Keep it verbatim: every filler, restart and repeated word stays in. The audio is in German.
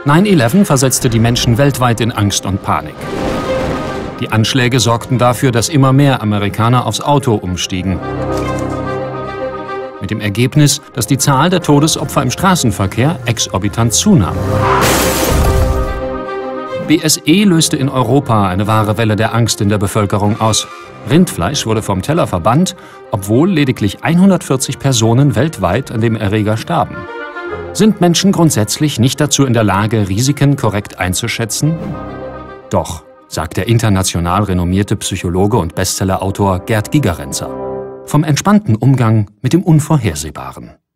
neun elf versetzte die Menschen weltweit in Angst und Panik. Die Anschläge sorgten dafür, dass immer mehr Amerikaner aufs Auto umstiegen. Mit dem Ergebnis, dass die Zahl der Todesopfer im Straßenverkehr exorbitant zunahm. B S E löste in Europa eine wahre Welle der Angst in der Bevölkerung aus. Rindfleisch wurde vom Teller verbannt, obwohl lediglich hundertvierzig Personen weltweit an dem Erreger starben. Sind Menschen grundsätzlich nicht dazu in der Lage, Risiken korrekt einzuschätzen? Doch, sagt der international renommierte Psychologe und Bestsellerautor Gerd Gigerenzer. Vom entspannten Umgang mit dem Unvorhersehbaren.